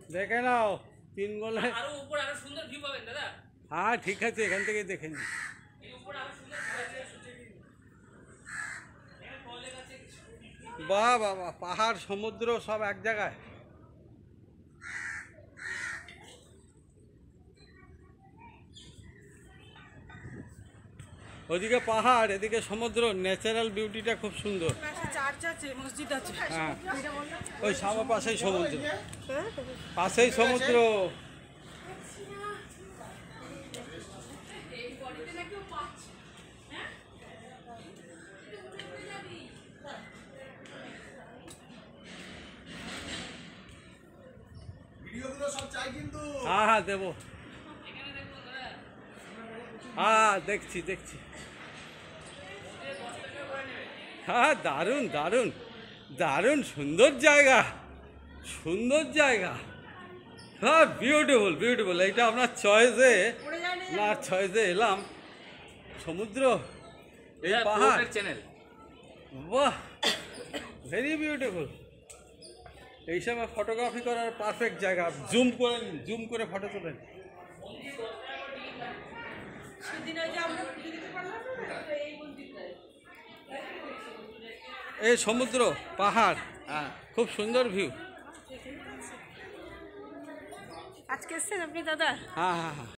দেখে নাও 3 গোলে। আরো উপরে আরো সুন্দর ভিউ পাবেন দাদা। হ্যাঁ ঠিক আছে, এখান থেকে দেখে নিই। এই উপরে আরো সুন্দর ভিউ আছে। বাহ বাহ বাহ, পাহাড় সমুদ্র সব এক জায়গায়। ওদিকে পাহাড়, এদিকে সমুদ্র, ন্যাচারাল বিউটিটা খুব সুন্দর। চার্চ আছে, মসজিদ আছে। হ্যাঁ, ওই সামনে পাশেই সমুদ্র, পাশেই সমুদ্র। হ্যাঁ হ্যাঁ দেবো। হ্যাঁ দেখছি দেখছি। হ্যাঁ দারুণ দারুণ দারুণ, সুন্দর জায়গা, সুন্দর জায়গা। হ্যাঁ বিউটিফুল বিউটিফুল। এইটা আপনার চয়েসে না, চয়েসে এলাম। সমুদ্র, এই পাহাড়, চ্যানেল, বাহ ভেরি বিউটিফুল। এইসব ফটোগ্রাফি করার পারফেক্ট জায়গা। জুম করে নিন, জুম করে ফটো তোলেন। এই সমুদ্র, পাহাড়, খুব সুন্দর ভিউ। আজকে এসছেন আপনি দাদা? হ্যাঁ হ্যাঁ হ্যাঁ।